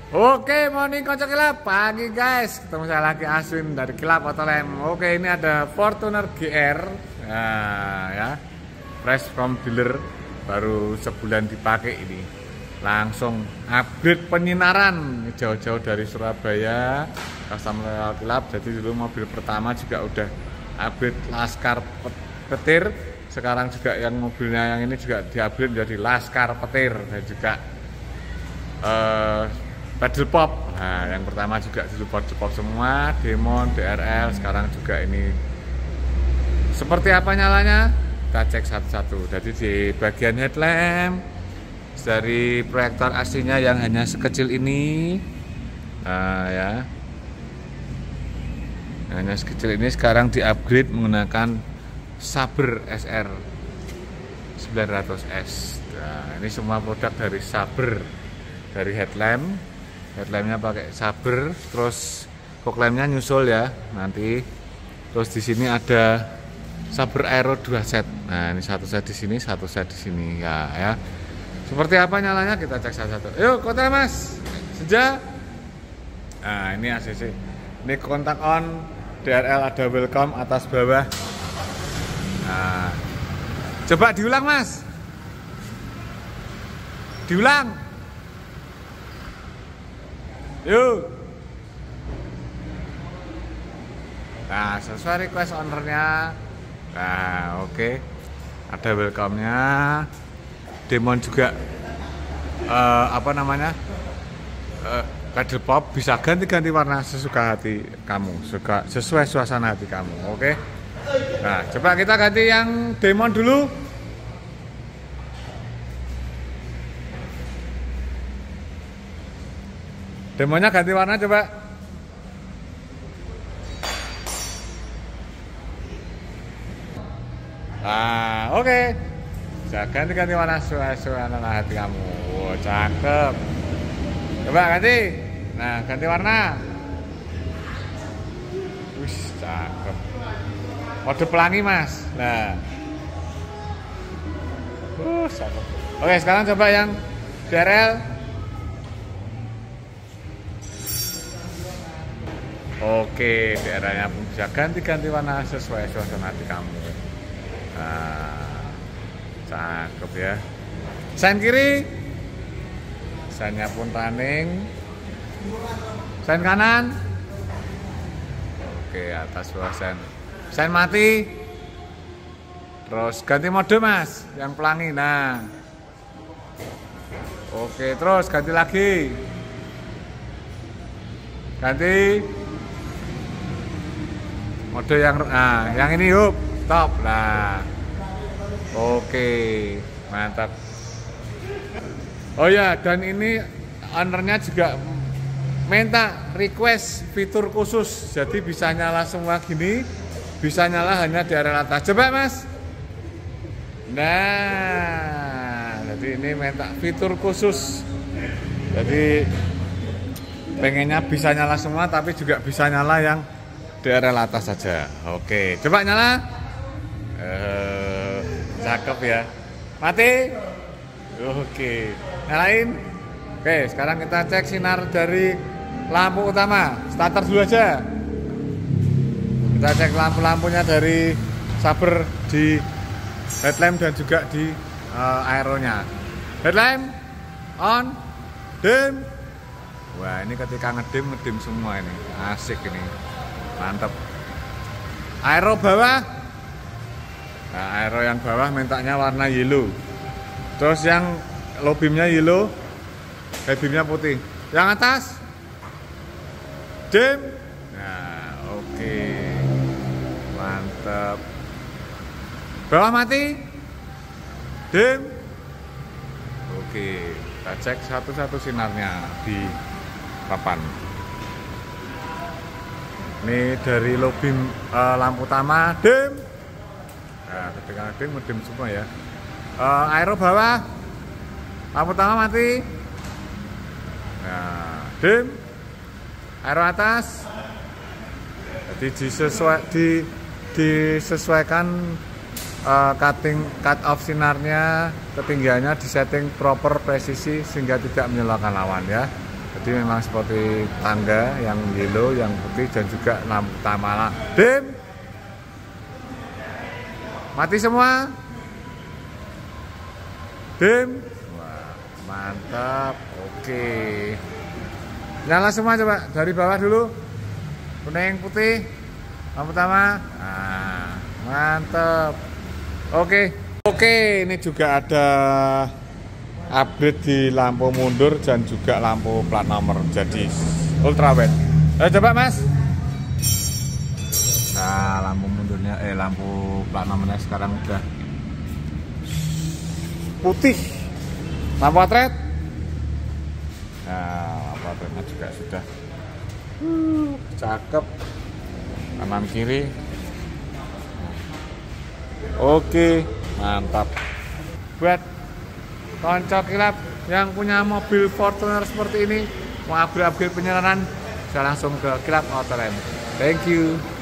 Oke, morning kocok kilap. Pagi guys, ketemu saya lagi Aswin dari Kilap Autolem. Oke, ini ada Fortuner GR. Nah, ya. Fresh from dealer, baru sebulan dipakai ini. Langsung upgrade penyinaran. Jauh-jauh dari Surabaya, customer Kilap. Jadi dulu mobil pertama juga udah upgrade Laskar Petir. Sekarang juga yang mobilnya yang ini juga di-upgrade menjadi Laskar Petir dan juga pedal pop. Nah, yang pertama juga pedal pop semua, Demon, DRL, sekarang juga ini. Seperti apa nyalanya? Kita cek satu-satu. Jadi di bagian headlamp dari proyektor aslinya yang hanya sekecil ini, ya, yang hanya sekecil ini sekarang di-upgrade menggunakan Saber SR 900S. Nah, ini semua produk dari Saber. Dari headlampnya pakai Saber, terus fog lampnya nyusul ya nanti. Terus di sini ada Saber Aero 2 set. Nah, ini satu set di sini, satu set di sini ya. Seperti apa nyalanya kita cek satu-satu. Yuk, kota Mas. Senja. Nah, ini ACC. Ini kontak on, DRL ada welcome atas bawah. Nah, coba diulang Mas. Diulang. Yuk. Nah, sesuai request ownernya. Nah, oke. Ada welcome-nya. Demon juga apa namanya? Pedal pop bisa ganti-ganti warna sesuka hati kamu, sesuai suasana hati kamu. Oke. Nah, coba kita ganti yang Demon dulu. Demonya ganti warna coba. Nah, oke. Bisa ganti-ganti warna suasana hati kamu. Wow, cakep. Coba ganti. Nah, ganti warna. Wih, cakep. Mode pelangi, Mas. Nah. Cakep. Oke, sekarang coba yang DRL. Oke, daerahnya pun bisa ganti-ganti warna sesuai suasana hati kamu. Nah, cakep ya. Sen kiri, sennya pun running. Sen kanan. Oke, atas bawah sen. Sen mati. Terus ganti mode Mas, yang pelangi. Nah, oke, terus ganti lagi. Ganti mode yang ini yuk, top lah. Oke, mantap. Oh ya, dan ini ownernya juga minta request fitur khusus, jadi bisa nyala semua gini, bisa nyala hanya di area atas. Coba Mas. Nah, jadi ini minta fitur khusus, jadi pengennya bisa nyala semua tapi juga bisa nyala yang daerah atas saja. Oke, coba nyala. Cakep ya. Mati. Oke, nyalain. Oke, sekarang kita cek sinar dari lampu utama. Starter dulu aja. Kita cek lampu-lampunya dari Saber di headlamp dan juga di aeronya. Headlamp on, dim. Wah, ini ketika ngedim semua ini. Asik ini. Mantap. Aero bawah. Nah, aero yang bawah mintanya warna yellow. Terus yang low beamnya yellow, high beamnya putih. Yang atas dim. Nah, oke. Mantap. Bawah mati. Dim. Oke, kita cek satu-satu sinarnya di papan. Ini dari low beam lampu utama dim. Nah, ketika dim semua ya. Aero bawah, lampu utama mati. Nah, dim. Aero atas. Jadi disesuaikan cut off sinarnya, ketinggiannya disetting proper presisi sehingga tidak menyalakan lawan ya. Jadi memang seperti tangga yang yellow, yang putih, dan juga lampu utama. Dim, mati semua. Dim, wah, mantap. Oke, nyala semua, coba dari bawah dulu. Kuning, putih, lampu utama. Nah, mantap. Oke, ini juga ada upgrade di lampu mundur dan juga lampu plat nomor, jadi ultrawide. Coba Mas. Nah, lampu mundurnya lampu plat nomornya sekarang udah putih. Lampu atret. Nah, lampu atretnya juga sudah cakep. Kanan kiri. Oke, mantap. Buat konco kilap yang punya mobil Fortuner seperti ini, mau upgrade penyeranan, bisa langsung ke Kilap Autoland. Thank you.